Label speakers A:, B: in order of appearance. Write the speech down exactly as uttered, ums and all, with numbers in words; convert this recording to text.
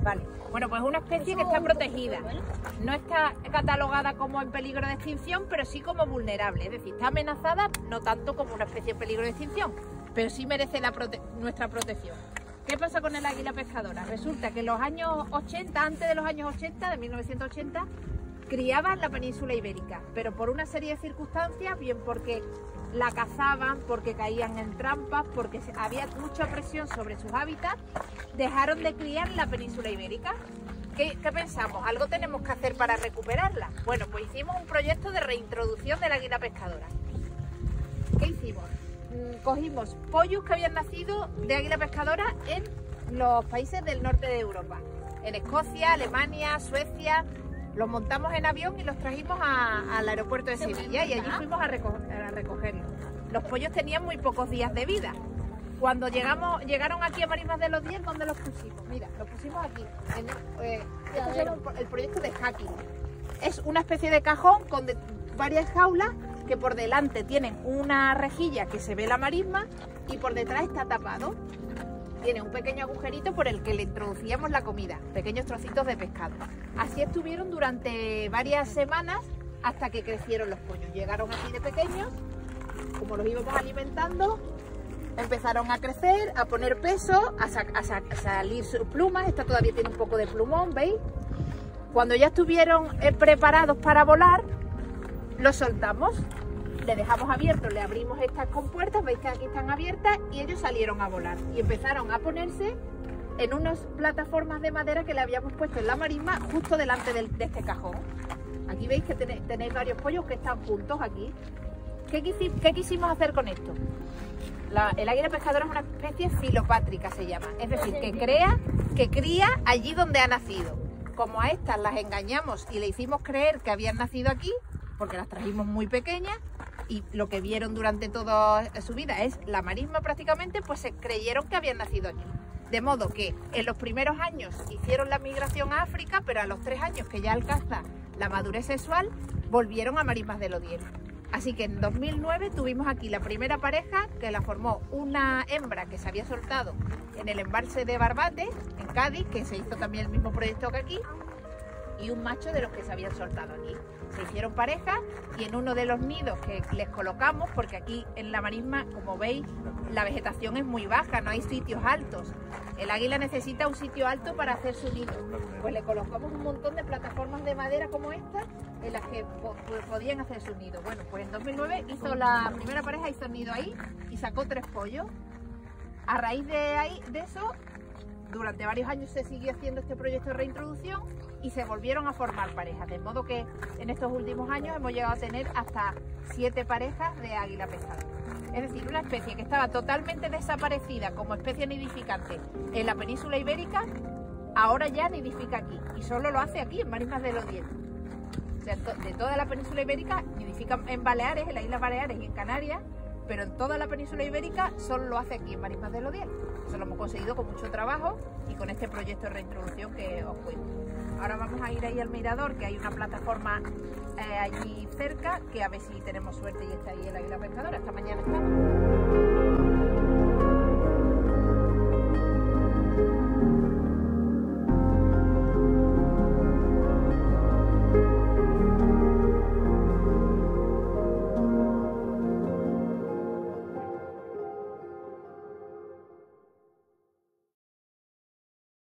A: Vale. Bueno, pues es una especie que está protegida. No está catalogada como en peligro de extinción, pero sí como vulnerable. Es decir, está amenazada, no tanto como una especie en peligro de extinción, pero sí merece la prote nuestra protección. ¿Qué pasa con el águila pescadora? Resulta que en los años ochenta, antes de los años ochenta, de mil novecientos ochenta, criaban la península ibérica, pero por una serie de circunstancias, bien porque la cazaban, porque caían en trampas, porque había mucha presión sobre sus hábitats, dejaron de criar la península ibérica. ¿Qué, ¿Qué pensamos? ¿Algo tenemos que hacer para recuperarla? Bueno, pues hicimos un proyecto de reintroducción del águila pescadora. ¿Qué hicimos? Cogimos pollos que habían nacido de águila pescadora en los países del norte de Europa, en Escocia, Alemania, Suecia. Los montamos en avión y los trajimos a, al aeropuerto de Sevilla y allí fuimos a, reco a recogerlos. Los pollos tenían muy pocos días de vida. Cuando llegamos, llegaron aquí a Marismas de los Diez, ¿dónde los pusimos? Mira, los pusimos aquí. En el, eh, este es el, el proyecto de Hacking. Es una especie de cajón con de, varias jaulas que por delante tienen una rejilla que se ve la marisma y por detrás está tapado. Tiene un pequeño agujerito por el que le introducíamos la comida, pequeños trocitos de pescado. Así estuvieron durante varias semanas hasta que crecieron los pollos. Llegaron así de pequeños, como los íbamos alimentando, empezaron a crecer, a poner peso, a, sa a, sa a salir sus plumas. Esta todavía tiene un poco de plumón, ¿veis? Cuando ya estuvieron eh, preparados para volar, los soltamos. Le dejamos abiertos, le abrimos estas compuertas, veis que aquí están abiertas y ellos salieron a volar y empezaron a ponerse en unas plataformas de madera que le habíamos puesto en la marisma justo delante del, de este cajón. Aquí veis que tenéis, tenéis varios pollos que están juntos aquí. ¿Qué, quisi, qué quisimos hacer con esto? La, el águila pescadora es una especie filopátrica, se llama, es decir, que crea, que cría allí donde ha nacido. Como a estas las engañamos y le hicimos creer que habían nacido aquí, porque las trajimos muy pequeñas, y lo que vieron durante toda su vida es la marisma prácticamente, pues se creyeron que habían nacido aquí. De modo que en los primeros años hicieron la migración a África, pero a los tres años que ya alcanza la madurez sexual, volvieron a Marismas de Lodier. Así que en dos mil nueve tuvimos aquí la primera pareja que la formó una hembra que se había soltado en el embalse de Barbate, en Cádiz, que se hizo también el mismo proyecto que aquí, y un macho de los que se habían soltado aquí. Se hicieron pareja y en uno de los nidos que les colocamos, porque aquí en la marisma, como veis, la vegetación es muy baja, no hay sitios altos. El águila necesita un sitio alto para hacer su nido. Pues le colocamos un montón de plataformas de madera como esta, en las que po podían hacer su nido. Bueno, pues en dos mil nueve hizo la primera pareja, hizo el nido ahí y sacó tres pollos. A raíz de, ahí, de eso, durante varios años se siguió haciendo este proyecto de reintroducción y se volvieron a formar parejas, de modo que en estos últimos años hemos llegado a tener hasta siete parejas de águila pescadora. Es decir, una especie que estaba totalmente desaparecida como especie nidificante en la península ibérica, ahora ya nidifica aquí y solo lo hace aquí en Marismas de Lodier. O sea, de toda la península ibérica nidifica en Baleares, en las Islas Baleares y en Canarias, pero en toda la península ibérica solo lo hace aquí en Marismas de Lodier. Eso lo hemos conseguido con mucho trabajo y con este proyecto de reintroducción que os cuento. Ahora vamos a ir ahí al mirador, que hay una plataforma eh, allí cerca, que a ver si tenemos suerte y está ahí el águila pescadora. Esta mañana está.